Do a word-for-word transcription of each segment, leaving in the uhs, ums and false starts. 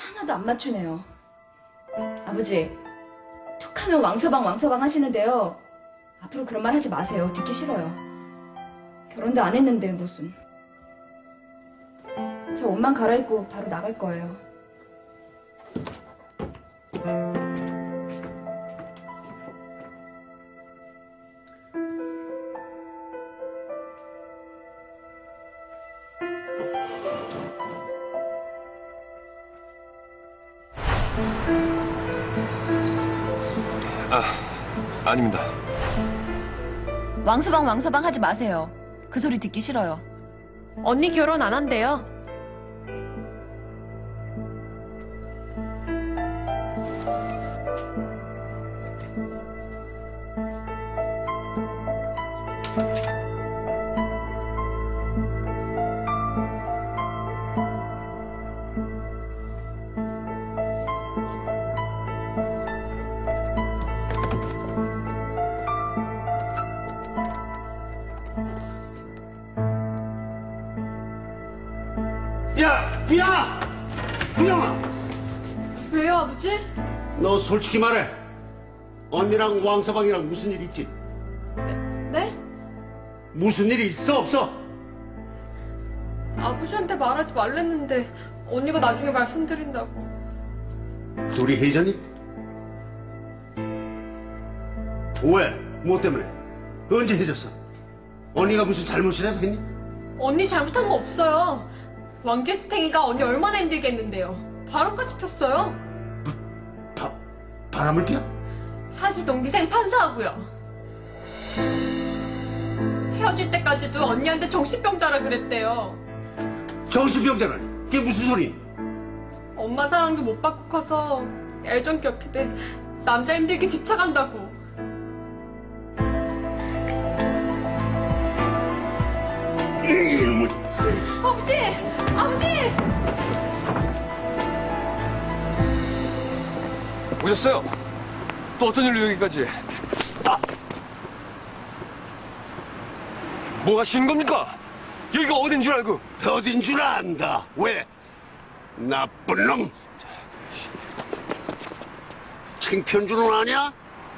하나도 안 맞추네요. 아버지, 툭하면 왕서방 왕서방 하시는데요. 앞으로 그런 말 하지 마세요. 듣기 싫어요. 결혼도 안 했는데 무슨. 저 옷만 갈아입고 바로 나갈 거예요. 아, 아닙니다. 왕서방 왕서방 하지 마세요. 그 소리 듣기 싫어요. 언니 결혼 안 한대요. 야, 비야! 분영아! 왜요, 아버지? 너 솔직히 말해. 언니랑 왕서방이랑 무슨 일 있지? 네? 무슨 일이 있어, 없어? 아버지한테 말하지 말랬는데 언니가 나중에 말씀드린다고. 둘이 헤어졌니? 왜? 뭐 때문에? 언제 헤어졌어? 언니가 무슨 잘못이라도 했니? 언니 잘못한 거 없어요. 왕재 스탱이가 언니 얼마나 힘들게 했는데요. 바람까지 폈어요. 바, 바람을 피워? 사시 동기생 판사하고요. 헤어질 때까지도 언니한테 정신병자라 그랬대요. 정신병자라니? 그게 무슨 소리? 엄마 사랑도 못 받고 커서 애정 결핍에 남자 힘들게 집착한다고. 이놈의... 아버지! 아버지! 오셨어요? 또 어떤 일로 여기까지? 아! 뭐 하시는 겁니까? 여기가 어딘 줄 알고? 어딘 줄 안다. 왜? 나쁜 놈. 창피한 줄은 아냐?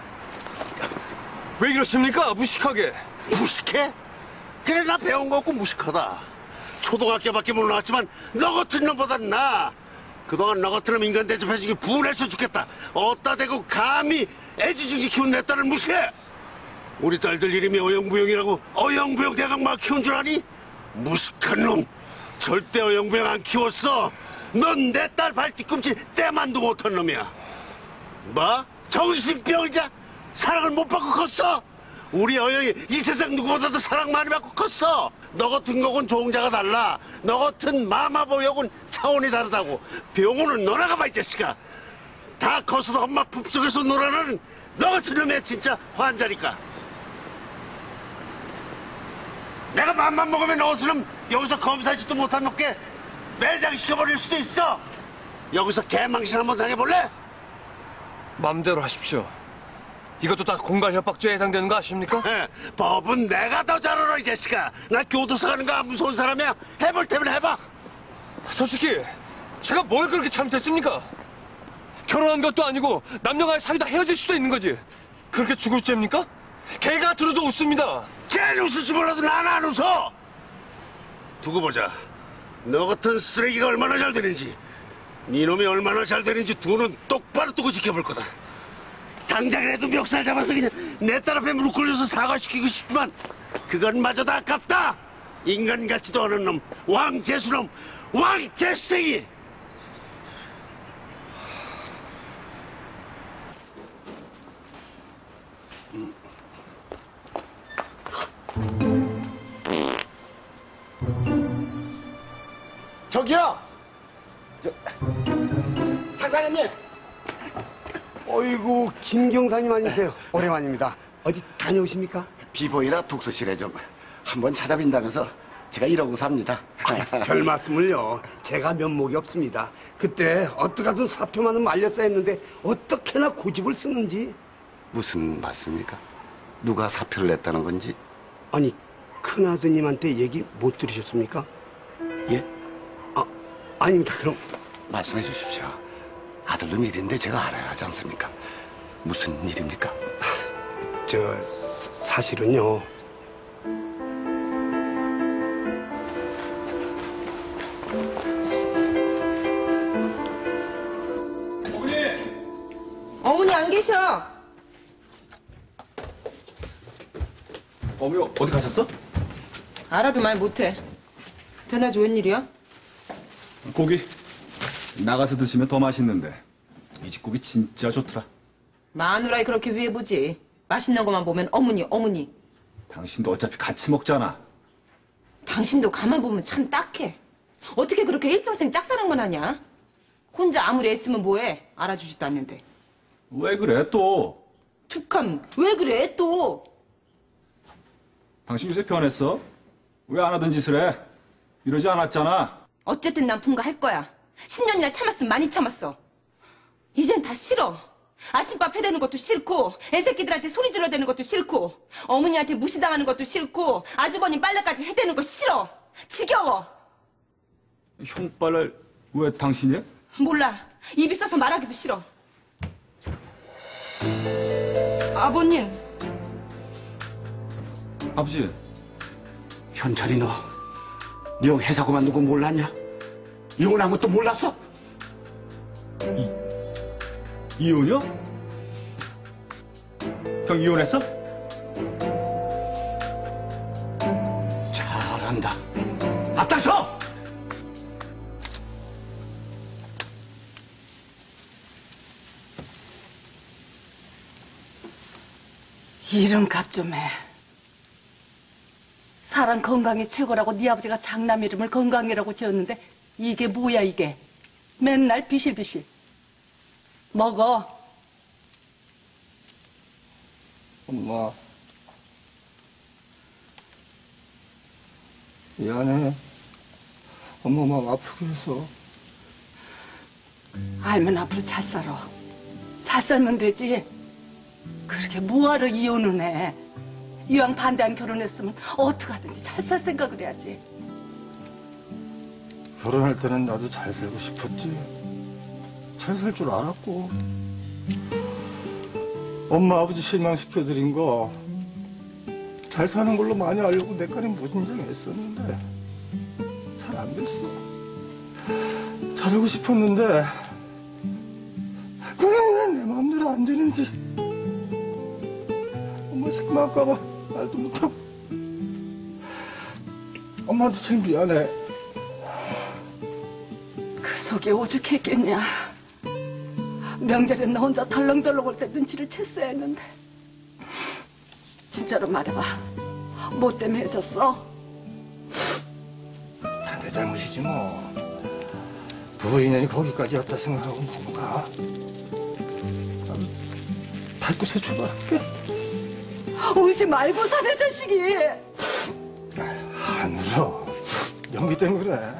왜 이러십니까? 무식하게. 무식해? 그래, 나 배운 거 없고 무식하다. 초등학교밖에 못 나왔지만 너 같은 놈보단 나. 그동안 너 같은 놈 인간 대접해주기 분해서 죽겠다. 어따 대고 감히 애지중지 키운 내 딸을 무시해. 우리 딸들 이름이 어영부영이라고 어영부영 대강 막 키운 줄 아니? 무식한 놈. 절대 어영부영 안 키웠어. 넌 내 딸 발 뒤꿈치 때만도 못한 놈이야. 뭐? 정신병자? 사랑을 못 받고 컸어? 우리 어영이 이 세상 누구보다도 사랑 많이 받고 컸어. 너 같은 거군 종자가 달라. 너 같은 마마보역은 차원이 다르다고. 병원은 너나 가봐, 이 자식아. 다 커서도 엄마 품속에서 놀아나는 너 같은 놈의 진짜 환자니까. 내가 맘만 먹으면 너 같은 놈 여기서 검사지도 못한 놈께 매장시켜버릴 수도 있어. 여기서 개망신 한번 당해볼래? 맘대로 하십시오. 이것도 다 공갈 협박죄에 해당되는 거 아십니까? 에, 법은 내가 더 잘 알아, 이 자식아. 나 교도소 가는 거 안 무서운 사람이야. 해볼 테면 해봐. 솔직히 제가 뭘 그렇게 잘못했습니까? 결혼한 것도 아니고 남녀가 사귀다 헤어질 수도 있는 거지. 그렇게 죽을 죄입니까? 개가 들어도 웃습니다. 걔는 웃을지 몰라도 난 안 웃어. 두고 보자. 너 같은 쓰레기가 얼마나 잘 되는지, 네 놈이 얼마나 잘 되는지 두 눈 똑바로 뜨고 지켜볼 거다. 당장이라도 멱살 잡아서 그냥 내 딸 앞에 무릎 꿇려서 사과시키고 싶지만 그건 마저도 아깝다. 인간 같지도 않은 놈, 왕재수놈, 왕재수탱이. 저기요! 저, 장사장님! 어이구, 김경사님 아니세요? 오랜만입니다. 어디 다녀오십니까? 비보이라 독서실에 좀 한번 찾아빈다면서 제가 이러고 삽니다. 별 말씀을요. 제가 면목이 없습니다. 그때 어떡하든 사표만은 말렸어야 했는데 어떻게나 고집을 쓰는지. 무슨 말씀입니까? 누가 사표를 냈다는 건지? 아니, 큰아드님한테 얘기 못 들으셨습니까? 예? 아, 아닙니다. 그럼 말씀해 주십시오. 아들놈 일인데 제가 알아야 하지 않습니까? 무슨 일입니까? 저 사- 사실은요. 어머니 안 계셔. 어머니 어디 가셨어? 알아도 말 못해. 대낮에 웬일이야? 고기 나가서 드시면 더 맛있는데 이 집 고기 진짜 좋더라. 마누라에 그렇게 위해 보지. 맛있는 것만 보면 어머니 어머니. 당신도 어차피 같이 먹잖아. 당신도 가만 보면 참 딱해. 어떻게 그렇게 일평생 짝사랑만 하냐? 혼자 아무리 애쓰면 뭐해? 알아주지도 않는데. 왜 그래 또? 툭함 왜 그래 또? 당신 요새 변했어? 왜 안 하던 짓을 해? 이러지 않았잖아. 어쨌든 난 분가할 거야. 십 년이나 참았으면 많이 참았어. 이젠 다 싫어. 아침밥 해대는 것도 싫고 애새끼들한테 소리 질러대는 것도 싫고 어머니한테 무시당하는 것도 싫고 아주버님 빨래까지 해대는 거 싫어. 지겨워. 흉빨을 왜 당신이? 몰라. 입이 써서 말하기도 싫어. 아버님. 아버지. 현철이 너, 너 회사 그만둔 거 몰랐냐? 이혼한 것도 몰랐어? 이혼이요? 형 이혼했어? 잘한다. 앞장서! 이름값 좀 해. 사람 건강이 최고라고 네 아버지가 장남 이름을 건강이라고 지었는데 이게 뭐야 이게. 맨날 비실비실. 먹어. 엄마, 미안해. 엄마 마음 아프게 해서. 알면 앞으로 잘 살아. 잘 살면 되지. 그렇게 뭐하러 이혼을 해. 이왕 반대 안 결혼했으면 어떻게 하든지 잘 살 생각을 해야지. 결혼할 때는 나도 잘 살고 싶었지. 잘 살 줄 알았고. 엄마 아버지 실망시켜드린 거 잘 사는 걸로 많이 알려고 내까지 무진장했었는데 잘 안 됐어. 잘하고 싶었는데 그게 왜 내 마음대로 안 되는지. 엄마 실망할까봐 말도 못하고. 엄마한테 제일 미안해. 그 속이 오죽했겠냐. 명절에 나 혼자 덜렁덜렁 올 때 눈치를 챘어야 했는데. 진짜로 말해봐. 뭐 때문에 헤어졌어? 다 내 잘못이지 뭐. 부부 인연이 거기까지였다 생각하고 넘어가. 나도 밟고 새 출발할게. 울지 말고 사내 자식이. 안 울어. 연기 때문에 그래.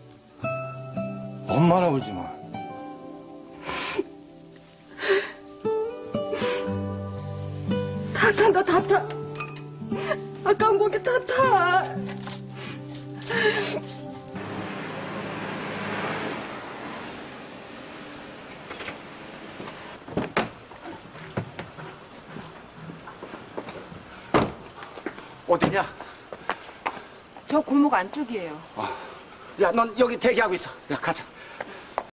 엄마나 울지 마. 다 탄다 다 타. 아까운 고기 다 타. 어디냐? 저 골목 안쪽이에요. 야, 넌 여기 대기하고 있어. 야, 가자.